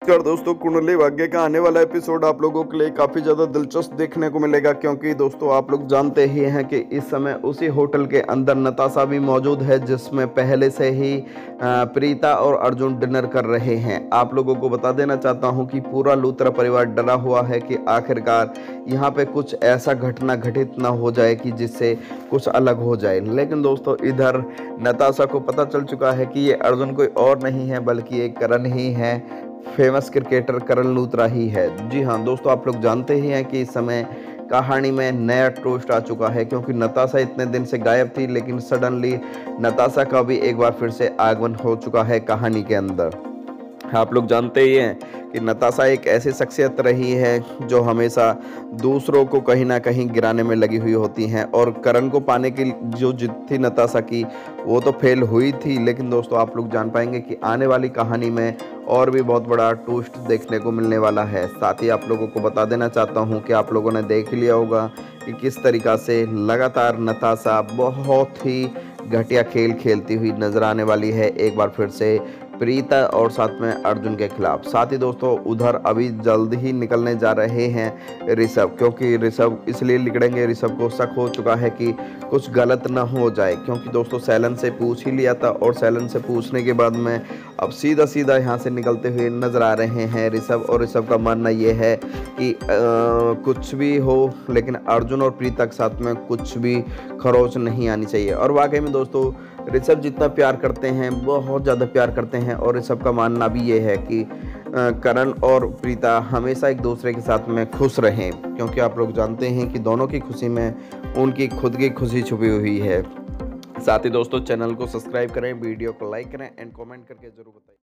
नमस्कार दोस्तों, कुंडली भाग्य का आने वाला एपिसोड आप लोगों के लिए काफ़ी ज़्यादा दिलचस्प देखने को मिलेगा, क्योंकि दोस्तों आप लोग जानते ही हैं कि इस समय उसी होटल के अंदर नताशा भी मौजूद है, जिसमें पहले से ही प्रीता और अर्जुन डिनर कर रहे हैं। आप लोगों को बता देना चाहता हूं कि पूरा लूथरा परिवार डरा हुआ है कि आखिरकार यहां पे कुछ ऐसा घटना घटित ना हो जाए कि जिससे कुछ अलग हो जाए। लेकिन दोस्तों इधर नताशा को पता चल चुका है कि ये अर्जुन कोई और नहीं है बल्कि एक करण ही है, फेमस क्रिकेटर करण लूथरा ही है। जी हाँ दोस्तों, आप लोग जानते ही हैं कि इस समय कहानी में नया ट्विस्ट आ चुका है, क्योंकि नताशा इतने दिन से गायब थी, लेकिन सडनली नताशा का भी एक बार फिर से आगमन हो चुका है कहानी के अंदर। आप लोग जानते ही हैं कि नताशा एक ऐसी शख्सियत रही है जो हमेशा दूसरों को कहीं ना कहीं गिराने में लगी हुई होती हैं, और करण को पाने की जो जिद थी नताशा की वो तो फेल हुई थी। लेकिन दोस्तों आप लोग जान पाएंगे कि आने वाली कहानी में और भी बहुत बड़ा ट्विस्ट देखने को मिलने वाला है। साथ ही आप लोगों को बता देना चाहता हूं कि आप लोगों ने देख लिया होगा कि किस तरीक़ा से लगातार नताशा बहुत ही घटिया खेल खेलती हुई नजर आने वाली है एक बार फिर से प्रीता और साथ में अर्जुन के खिलाफ। साथ ही दोस्तों उधर अभी जल्द ही निकलने जा रहे हैं ऋषभ, क्योंकि ऋषभ इसलिए निकलेंगे, ऋषभ को शक हो चुका है कि कुछ गलत ना हो जाए, क्योंकि दोस्तों सैलन से पूछ ही लिया था और सैलन से पूछने के बाद में अब सीधा सीधा यहाँ से निकलते हुए नजर आ रहे हैं ऋषभ। और ऋषभ का मानना ये है कि कुछ भी हो लेकिन अर्जुन और प्रीता के साथ में कुछ भी खरोच नहीं आनी चाहिए। और वाकई में दोस्तों ऋषभ जितना प्यार करते हैं, बहुत ज़्यादा प्यार करते हैं, और ऋषभ का मानना भी ये है कि करण और प्रीता हमेशा एक दूसरे के साथ में खुश रहें, क्योंकि आप लोग जानते हैं कि दोनों की खुशी में उनकी खुद की खुशी छुपी हुई है। साथ ही दोस्तों चैनल को सब्सक्राइब करें, वीडियो को लाइक करें एंड कमेंट करके जरूर बताएं।